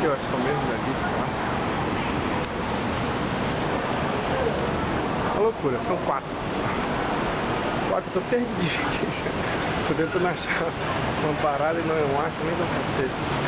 aqui, eu acho que é o mesmo da lista, tá? Uma loucura, são 4. Tô perdidinho aqui já. Tô tentando achar uma parada e não acho nem com cacete.